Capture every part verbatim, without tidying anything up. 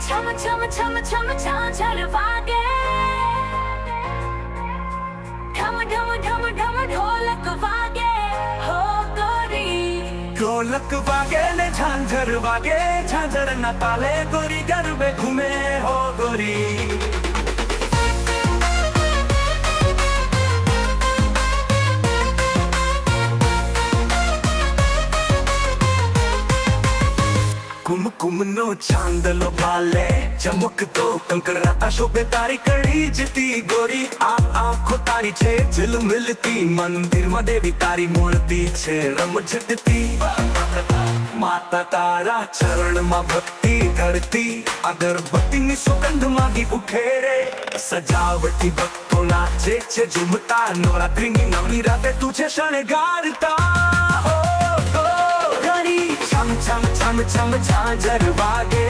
छम छम छम छम झांझर वागे, ढम ढम ढम ढम ढोलक वागे हो गोरी। ढोलक वागे ने झांझर वागे, झांझर न ताले गोरी गरबे घूमे हो गोरी। कुम कुम नो चांदलो भाले, चमक तो कंकराता शोभे तारी कड़ी जिती गोरी। आ आँखों तारी छे झिल मिलती, मंदिर में देवी तारी मूर्ति छे रम झटती। माता तारा चरण में भक्ति करती, अगरबत्ती ની સુગંધ માગી ઉઠે રે। સજાવટી ભક્તો નાચે છે ઝૂમતા, નવરાત્રીની નવમી રાતે તુજે શણગારતા હો गोरी। छम छम छम छम झांझर वागे,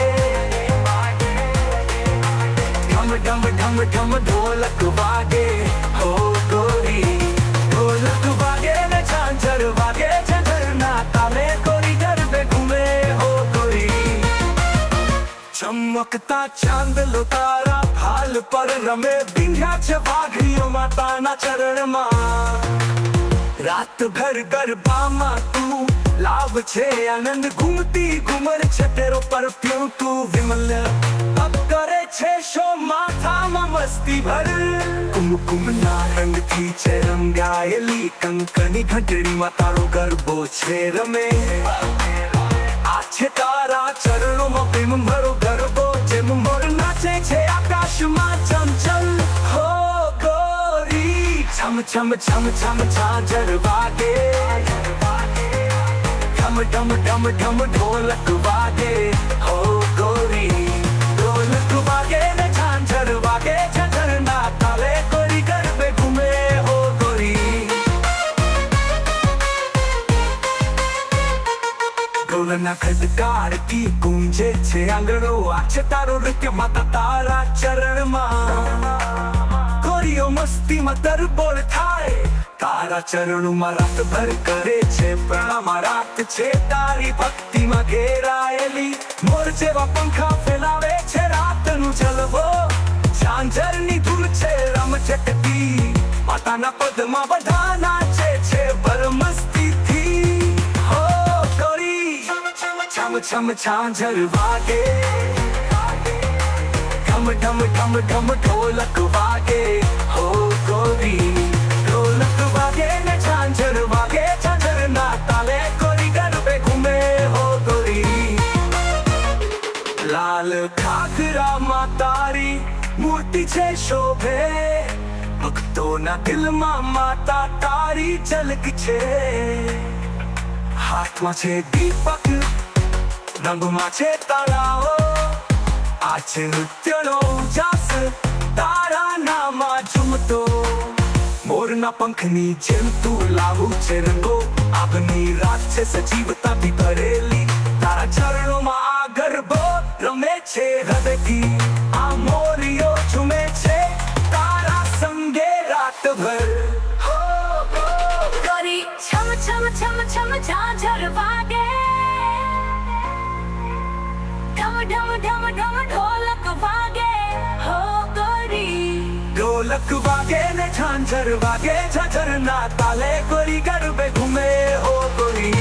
ढम ढम ढम ढम ढोलक वागे हो गोरी। ढोलक वागे ने झांझर वागे, झांझर ना ताले गोरी गरबे घूमे हो गोरी। चमकता चांदलो तारा भाल पर रमे, बिंध्या छे वाघड़ियों माता ना चरण मा। रात भर गरबा मा तू लाभ छे आनंद, घूमती घूमर छे तेरो परफ्यूम तू विमल। अब करे छे शो माथा में मस्ती भर, कुमकुम ना रंग थी छे रंगायली, कंकनी घंटड़ी में तारो गरबो छे रमे। आ छे तारा चरणों में प्रेम भरो गरबो, जेम मोर नाचे छे आकाश में चंचल हो गोरी। छम छम छम छम झांझर वागे, ढम ढम ढम ढम ढोलक वागे हो गोरी। ढोलक वागे ने झांझर वागे, झांझर ना ताले गोरी गरबे घूमे हो गोरी। ढोलना खड़कार की गूंजे छे आंगणो, आछे तारो नृत्य माता तारा चरण मा। गोरीओ मस्ती में दरबोर थाय, तारा चरणों में रात भर करे छे प्रणाम। रात छे तारी भक्ति में घेरायेली, मोर जेवा पंखा फैलावे छे रात नु जलवो। झांझर नी धूल छे रम झटती, माता ना पद में बधा नाचे छे बर मस्ती थी हो गोरी। छम छम झांझर वागे, ढम ढम ढम ढम ढोलक वागे हो गोरी। ढोलक वागे ने झांझर वागे, झांझर ना ताले गोरी गरबे घूमे हो गोरी। लाल घाघरा मा तारी मूर्ति छे शोभे, भक्तो ना दिल मा माता तारी झलक छे। हाथ में छे दीपक, रंग में छे ताराओ, आछे नृत्यनो जास तारा नामा झूमतो। मोरना पंखनी जेम तू लावू छे रंगो, आगनी रात छे सजीवता भी भरेली। तारा चरणों में आ गरबो रमे छे हृदयथी, आ मोरियो झूमे छे तारा संगे रात भर हो गोरी। छम छम छम छम झांझर वागे, ढम ढम ढम ढम ढोलक वागे हो गोरी। ढोलक वागे ने झांझर वागे, झांझर ना ताले गोरी गरबे घूमे हो गोरी।